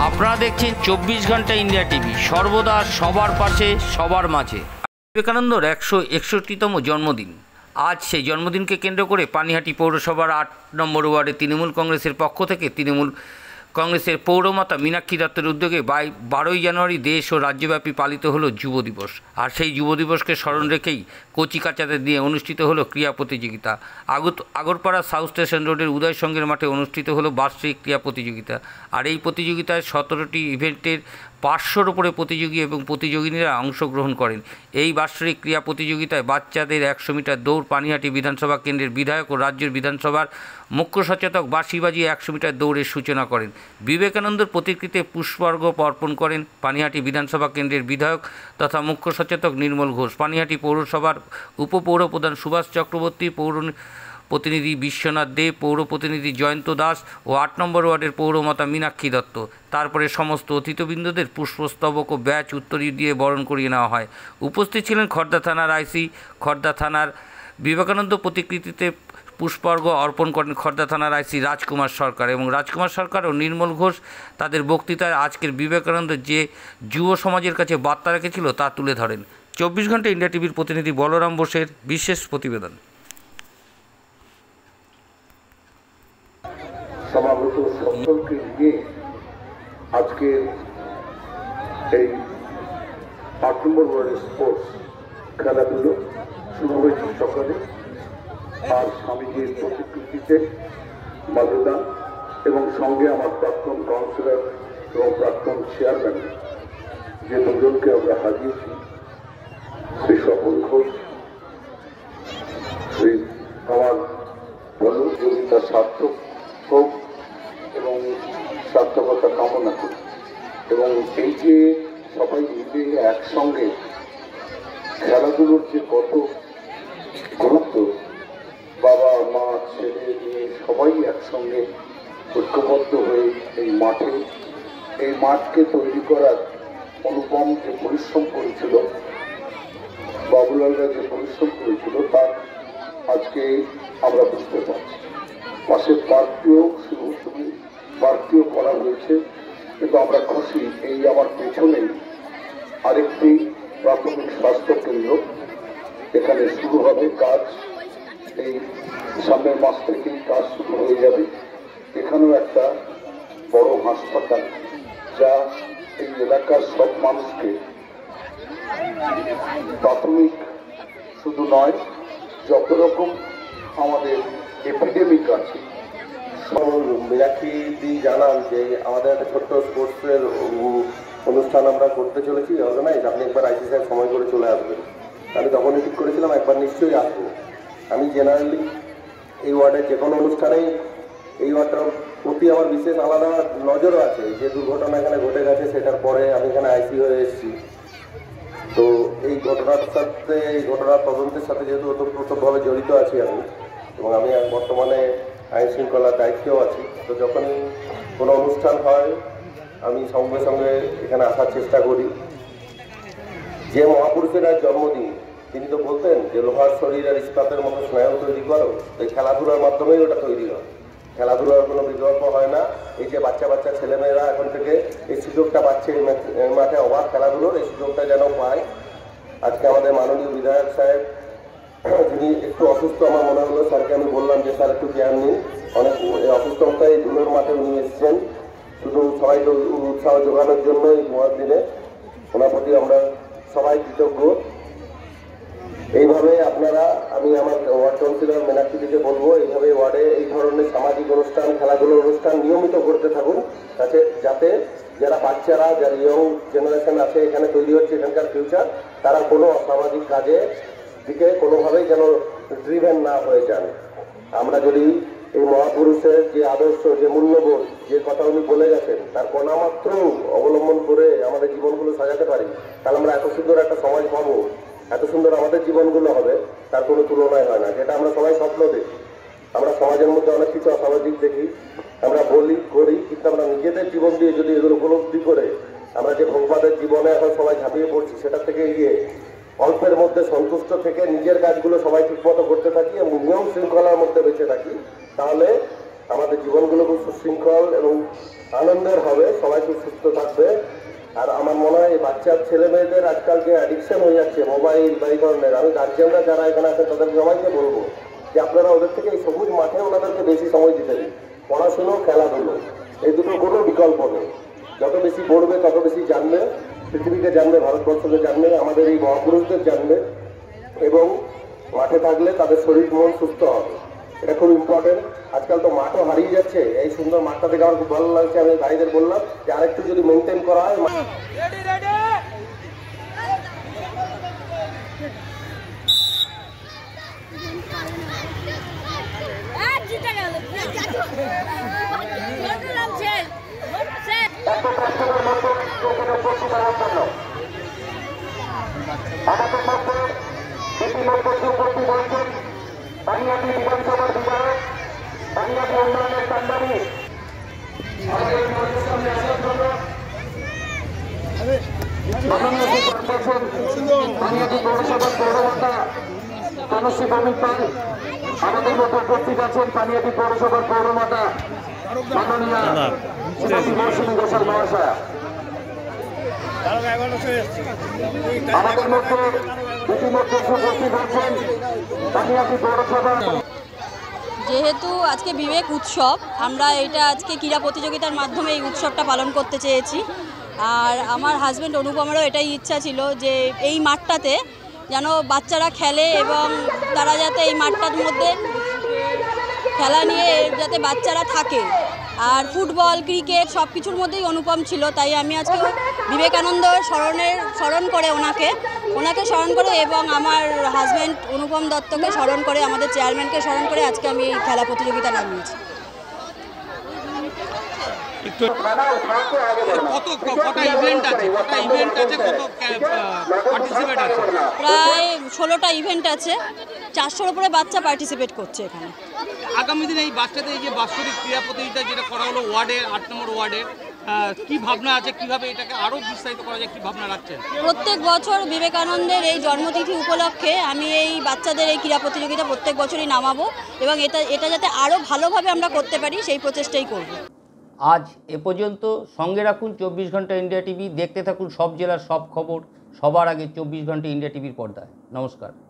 আপনারা দেখছেন 24 ঘন্টা ইন্ডিয়া টিভি, সর্বদা সবার পাশে সবার মাঝে। বিবেকানন্দর 161তম জন্মদিন। আজ সেই জন্মদিনকে কেন্দ্র করে পানিহাটি পৌরসভার 8 নম্বর ওয়ার্ডে তৃণমূল কংগ্রেসের পক্ষ থেকে তৃণমূল কংগ্রেসের পৌরমাতা মীনাক্ষী দত্তের উদ্যোগে 12ই জানুয়ারি দেশ ও রাজ্যব্যাপী পালিত হলো যুব দিবস। আর সেই যুব দিবসকে স্মরণ রেখেই কচিকাচাদের নিয়ে অনুষ্ঠিত হলো ক্রীড়া প্রতিযোগিতা। আগরপাড়া সাউথ স্টেশন রোডের উদয় সঙ্গের মাঠে অনুষ্ঠিত হলো বার্ষিক ক্রীড়া প্রতিযোগিতা। আর এই প্রতিযোগিতায় 17টি ইভেন্টের 500-র উপরে প্রতিযোগী এবং প্রতিযোগিনীরা অংশগ্রহণ করেন। এই বার্ষিক ক্রীড়া প্রতিযোগিতায় বাচ্চাদের 100 মিটার দৌড় পানিহাটি বিধানসভা কেন্দ্রের বিধায়ক ও রাজ্যের বিধানসভার মুখ্য সচেতক বাঁশি বাজিয়ে 100 মিটার দৌড়ের সূচনা করেন। বিবেকানন্দের প্রতিকৃতিতে পুষ্পার্ঘ অর্পণ করেন পানিহাটি বিধানসভা কেন্দ্রের বিধায়ক তথা মুখ্য সচেতক নির্মল ঘোষ, পানিহাটি পৌরসভার উপপৌর প্রধান সুভাষ চক্রবর্তী, পৌর প্রতিনিধি বিশ্বনাথ দেব, পৌর প্রতিনিধি জয়ন্ত দাস ও 8 নম্বর ওয়ার্ডের পৌরমাতা মীনাক্ষী দত্ত। তারপরে সমস্ত অতিথিবৃন্দদের পুষ্পস্তবক ও ব্যাচ উত্তরী দিয়ে বরণ করিয়ে নেওয়া হয়। উপস্থিত ছিলেন খড়দা থানার আইসি, খড়দা থানার বিবেকানন্দ প্রতিকৃতিতে পুষ্পার্ঘ অর্পণ করেন খড়দা থানার আইসি রাজকুমার সরকার এবং রাজকুমার সরকার ও নির্মল ঘোষ তাদের বক্তৃতায় আজকের বিবেকানন্দ যে যুব সমাজের কাছে বার্তা রেখেছিল তা তুলে ধরেন। 24 ঘন্টা ইন্ডিয়া টিভির প্রতিনিধি বলরাম বোসের বিশেষ প্রতিবেদন। সমাগত সকলকে নিয়ে আজকে এই 8 নম্বর ওয়ার্ডের স্পোর্টস খেলাধুলো শুরু হয়েছে সকালে। আর স্বামীজির প্রতিকৃতিতে মাল্যদান এবং সঙ্গে আমার প্রাক্তন কাউন্সিলর এবং প্রাক্তন চেয়ারম্যান যে দুজনকে আমরা হারিয়েছি, শ্রী স্বপন ঘোষ, শ্রী আমার প্রতিযোগিতা সার্থক হোক এবং সার্থকতা কামনা করি। এবং এই যে সবাই মিলে একসঙ্গে খেলাধুলোর যে কত গুরুত্ব, বাবা মা ছেলে মেয়ে সবাই একসঙ্গে ঐক্যবদ্ধ হয়ে এই মাঠকে তৈরি করার অনুপম যে পরিশ্রম করেছিল, বাবুলালরা যে পরিশ্রম করেছিল তার আজকে আমরা বুঝতে পারছি। পাশে পার্কটিও করা হয়েছে, কিন্তু আমরা খুশি এই আমার পেছনেই আরেকটি প্রাথমিক স্বাস্থ্য কেন্দ্র এখানে শুরু হবে কাজ। এই সামনের মাস থেকেই কাজ শুরু হয়ে যাবে। এখানেও একটা বড় হাসপাতাল যা এই এলাকার সব মানুষকে প্রাথমিক শুধু নয়, যত রকম আমাদের এপিডেমিক আছে। মীনাক্ষী দি জানান যে আমাদের একটা ছোট্ট স্পোর্টসের অনুষ্ঠান আমরা করতে চলেছি অর্গানাইজ। আপনি একবার আইসি সাহেব সময় করে চলে আসবেন। আমি তখনই ঠিক করেছিলাম একবার নিশ্চয়ই আসবো। আমি জেনারেলি এই ওয়ার্ডের যে কোনো অনুষ্ঠানেই এই ওয়ার্ডটার প্রতি আমার বিশেষ আলাদা নজরও আছে। যে দুর্ঘটনা এখানে ঘটে গেছে সেটার পরে আমি এখানে আইসি হয়ে এসেছি, তো এই ঘটনার তদন্তের সাথে যেহেতু ওতপ্রোতভাবে জড়িত আছি আমি, এবং আমি বর্তমানে আইন শৃঙ্খলার দায়িত্বেও আছি। তো যখনই কোনো অনুষ্ঠান হয় আমি সঙ্গে সঙ্গে এখানে আসার চেষ্টা করি। যে মহাপুরুষের আজ জন্মদিন, তিনি তো বলতেন যে লোহার শরীর আর ইস্পাতের মতো স্নায়ু তৈরি করো, এই খেলাধুলার মাধ্যমেই ওটা তৈরি হয়। খেলাধুলার কোনো বিকল্প হয় না। এই যে বাচ্চা ছেলেমেয়েরা এখন থেকে এই সুযোগটা পাচ্ছে, এই মাঠে অবাধ খেলাধুলোর এই সুযোগটা যেন পায়। আজকে আমাদের মাননীয় বিধায়ক সাহেব, যিনি একটু অসুস্থ, আমার মনে হলো স্যারকে আমি বললাম যে স্যার একটু কেয়ার নিন, অনেক অসুস্থ অবস্থায় এই ধুলোর মাঠে উনি এসেছেন শুধু সবাইকে উৎসাহ যোগানোর জন্য। এই মহার দিনে ওনার প্রতি আমরা সবাই কৃতজ্ঞ। এইভাবে আপনারা, আমি আমার ওয়ার্ড কাউন্সিলর মীনাক্ষীকে বলবো, এইভাবে ওয়ার্ডে এই ধরনের সামাজিক অনুষ্ঠান, খেলাধুলোর অনুষ্ঠান নিয়মিত করতে থাকুন, যাতে যারা বাচ্চারা, যারা ইয়ং জেনারেশন আছে এখানে তৈরি হচ্ছে, এখানকার ফিউচার, তারা কোনো অসামাজিক কাজে দিকে কোনোভাবেই যেন ড্রিভেন না হয়ে যান। আমরা যদি এই মহাপুরুষের যে আদর্শ, যে মূল্যবোধ, যে কথা উনি বলে গেছেন, তার কণামাত্র অবলম্বন করে আমাদের জীবনগুলো সাজাতে পারি, তাহলে আমরা এত সুন্দর একটা সমাজ পাবো, এত সুন্দর আমাদের জীবনগুলো হবে, তার কোনো তুলনায় হয় না। যেটা আমরা সবাই স্বপ্ন দেখি। আমরা সমাজের মধ্যে অনেক কিছু অসামাজিক দেখি, আমরা বলি করি, কিন্তু আমরা নিজেদের জীবন দিয়ে যদি এগুলো উপলব্ধি করে আমরা যে ভোগবাদের জীবনে এখন সবাই ঝাঁপিয়ে পড়ছি, সেটা থেকে গিয়ে অল্পের মধ্যে সন্তুষ্ট থেকে নিজের কাজগুলো সবাই ঠিকমতো করতে থাকি এবং নিয়ম শৃঙ্খলার মধ্যে বেঁচে থাকি, তাহলে আমাদের জীবনগুলো খুব সুশৃঙ্খল এবং আনন্দের হবে, সবাই খুব সুস্থ থাকবে। আর আমার মনে হয় বাচ্চার ছেলে মেয়েদের আজকাল যে অ্যাডিকশন হয়ে যাচ্ছে মোবাইল বা এই ধরনের, আমি গার্জিয়ানরা যারা এখানে আছেন তাদের সবাইকে বলবো যে আপনারা ওদের থেকে এই সবুজ মাঠে ওনাদেরকে বেশি সময় দিতে দিন। পড়াশুনো, খেলাধুলো, এই দুটো কোনো বিকল্প নেই। যত বেশি পড়বে তত বেশি জানবে, পৃথিবীকে জানবে, ভারতবর্ষকে জানবে, আমাদের এই মহাপুরুষদের জানবে, এবং মাঠে থাকলে তাদের শরীর মন সুস্থ হবে। এটা খুব ইম্পর্টেন্ট। আজকাল তো মাঠও হারিয়ে যাচ্ছে। এই সুন্দর মাঠটা থেকে আমার খুব ভালো লাগছে। আমি ভাইদের বললাম যে আরেকটু যদি মেনটেন করা হয়। আমাদের মধ্যে ইতিমধ্যে উপস্থিত হয়েছেন পানিহাটি বিধানসভার বিধায়ক, পানিহাটি উন্নয়নের কান্ডারি। পানিহাটি পৌরসভার পৌরমাতা তনুশ্রী ভৌমিক পাল আমাদের মধ্যে উপস্থিত আছেন। পানিহাটি পৌরসভার পৌরমাতা মাননীয়া মৌসুমী ঘোষাল মহাশয়া আমাদের মধ্যে ইতিমধ্যে উপস্থিত আছেন। পানিহাটি পৌরসভা। যেহেতু আজকে বিবেক উৎসব, আমরা এটা আজকে ক্রীড়া প্রতিযোগিতার মাধ্যমে এই উৎসবটা পালন করতে চেয়েছি। আর আমার হাজব্যান্ড অনুপমেরও এটাই ইচ্ছা ছিল যে এই মাঠটাতে যেন বাচ্চারা খেলে এবং তারা যাতে এই মাঠটার মধ্যে খেলা নিয়ে যাতে বাচ্চারা থাকে। আর ফুটবল, ক্রিকেট সব কিছুর মধ্যেই অনুপম ছিল, তাই আমি আজকে বিবেকানন্দ স্মরণ করে ওনাকে স্মরণ করে এবং আমার হাজব্যান্ড অনুপম দত্তকে স্মরণ করে, আমাদের চেয়ারম্যানকে স্মরণ করে আজকে আমি এই খেলা প্রতিযোগিতা নামিয়েছি। প্রায় 16টা ইভেন্ট আছে, 400-র উপরে বাচ্চা পার্টিসিপেট করছে এখানে। আগামী দিনে এই বাচ্চাদের এই যে বাৎসরিক ক্রীড়া প্রতিযোগিতা যেটা করা হলো ওয়ার্ডের 8 নম্বর ওয়ার্ডের, কি ভাবনা আছে, কিভাবে এটাকে আরো বিস্তারিত করা যায়, কি ভাবনা রাখছেন? প্রত্যেক বছর বিবেকানন্দের এই জন্মতিথি উপলক্ষে আমি এই বাচ্চাদের এই ক্রীড়া প্রতিযোগিতা প্রত্যেক বছরই নামাবো এবং এটা যাতে আরও ভালোভাবে আমরা করতে পারি সেই প্রচেষ্টাই করব। আজ এ পর্যন্ত। সঙ্গে রাখুন 24 ঘন্টা ইন্ডিয়া টিভি। দেখতে থাকুন সব জেলার সব খবর সবার আগে 24 ঘন্টা ইন্ডিয়া টিভির পর্দায়। নমস্কার।